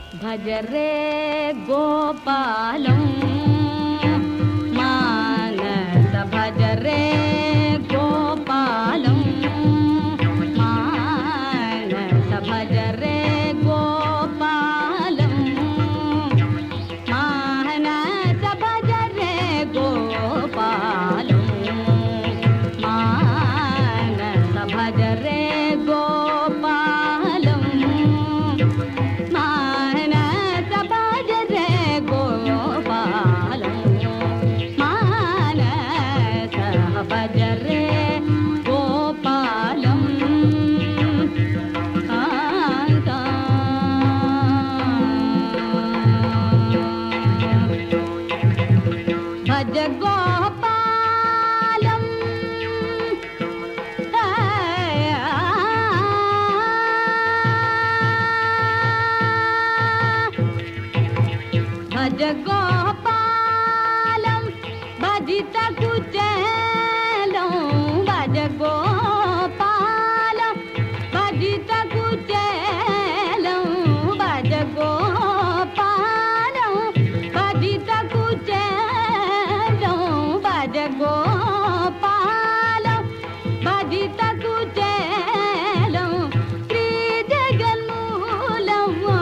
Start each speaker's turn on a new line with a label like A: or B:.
A: భజ రే Gopalam మానస భజ రే Gopalam మానస భజ రే Gopalam మానస భజ రే Gopalam మానస భజ రే Gopalam మానస భజ రే Gopalam మానస భజ రే Gopalam భజ Gopalam భజ Gopalam భజిత కుచేలం భజ Gopalam భజిత కుచేలం భజ Gopalam భజిత కుచేలం భజ Gopalam భజిత కుచేలం Shri జగన్మూలం